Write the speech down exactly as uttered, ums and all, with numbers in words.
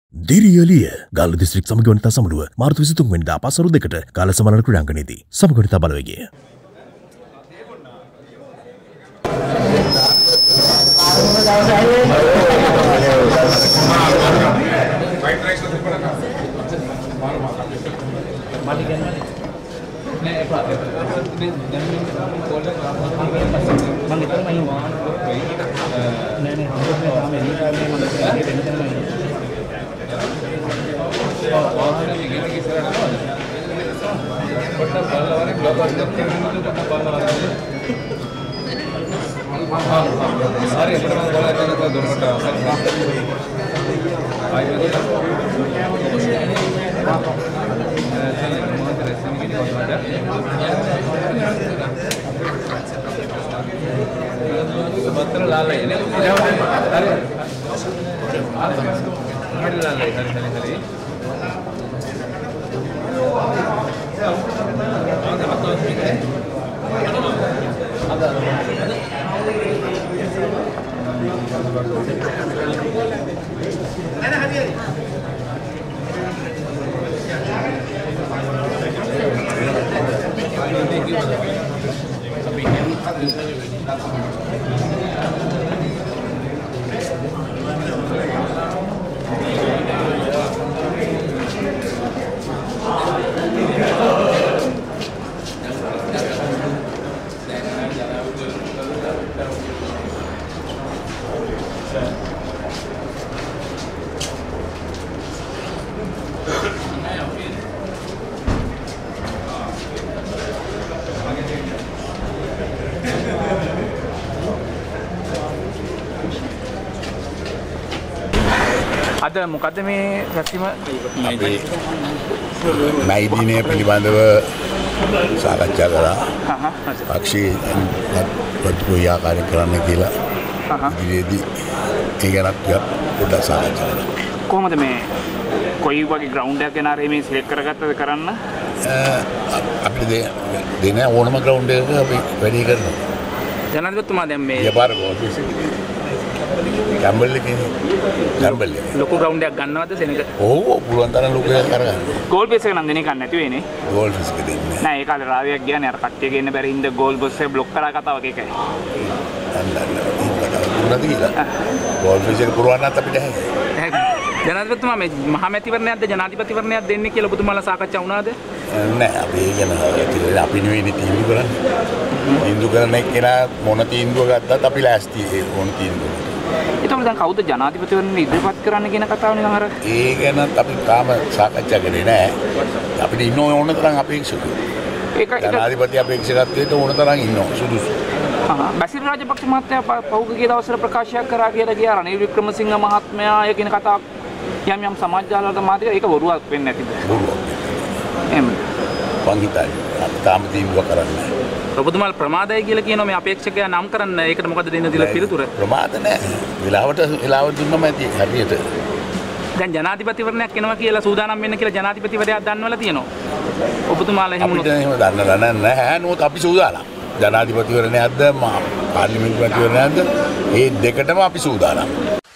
දිරියලිය Galle district සමගවනිතා සමනුව මාර්තු විසිතුන් වෙනිදා පසරු දෙකට කාල සමාන ක්‍රීඩාංගණයේදී සමගවනිතා බලවේගය ada මොකද මේ රැස්වීම මේ දිනේ පිළිබඳව සාකච්ඡා කරා. පක්ෂී පොත්පොයි ආකාරයෙන් කරන්න කියලා. ඉදිරියේදී ඒ ගැන පොඩ්ඩක් සාකච්ඡා කරා. කොහොමද මේ කොයි වගේ ග්‍රවුන්ඩ් එකක් ගෙනාරේ මේ සිලෙක්ට් කරගත්තද කරන්න? අපිට දෙන ඕනම ග්‍රවුන්ඩ් එකක අපි වැඩි කරනවා. ජනාධිපතිතුමා දැන් මේ යපාර ඔෆිස් එකේ ගම්බල් එකේ ගම්බල් එකේ ලොකු ග්‍රවුන්ඩ් එකක් ගන්නවද සෙනඟ? ඔව් පුළුවන් තරම් ලොකු එකක් අරගන්න. ගෝල් පීස් එක නම් දෙන එකක් නැති වෙන්නේ. ගෝල් පීස් එක දෙන්නේ නෑ ඒ කාලේ රාවියක් ගියානේ අර කට්ටිය ගේන්න බැරි හින්දා ගෝල් පීස් එක බ්ලොක් කරා කතාවක් ඒකයි. අන්න අන්න ගෝල් පීස් එක පුරවන්නත් අපිට හැකියි. ජනාධිපතිතුමා මේ මහමැතිවරණයක්ද ජනාධිපතිවරණයක් දෙන්නේ කියලා ඔබතුමාලා සාකච්ඡා වුණාද? නෑ අපි ඒ ගැන අපි නෙවෙයි තීන්දුව කරන්නේ. තීන්දුව කරන එක්කෙනා මොන තීන්දුව ගත්තත් අපි ලෑස්ති ඒ මොන තීන්දුව. ඒතකොට දැන් කවුද ජනාධිපතිවරණය ඉදිරිපත් කරන්න කියන කතාව නිකන් අර ඒ ගැනත් අපි තාම සාකච්ඡා කරේ නෑ. අපිට ඉන්න ඕන තරම් අපේක්ෂකයෝ. ඒක ජනාධිපති අපේක්ෂකත්වයට ඕන තරම් ඉන්නවා සුදුසු. හා බසිල් රාජපක්ෂ මහත්තයා පහුගිය දවස්වල ප්‍රකාශයක් කරා කියලා ගියා රනිල් වික්‍රමසිංහ මහත්මයා ඒ කියන කතාවක් යම් යම් සමාජ ජාලවල මාධ්‍ය ඒක බොරුවක් වෙන්නේ නැතිද? බොරුවක්. එහෙම. පංගිතයි. අපි තාම තීන්දුව කරන්නේ. ඔබතුමාලා ප්‍රමාදයි කියලා කියනවා මේ අපේක්ෂකයා නම් කරන්න. ඒකට මොකද දෙන්න දිලා පිළිතුර? ප්‍රමාද නැහැ. වෙලාවට වෙලාවට දුන්නම ඇති හරියට. දැන් ජනාධිපතිවරණයක් එනවා කියලා සූදානම් වෙන්න කියලා ජනාධිපතිවරයා දන්වලා තියෙනවා. ඔබතුමාලා එහෙම අපිට එහෙම දන්නලා නැහැ. නමුත් අපි සූදානම්. ජනාධිපතිවරණයක්ද පාර්ලිමේන්තු මැතිවරණයක්ද මේ දෙකටම අපි සූදානම්.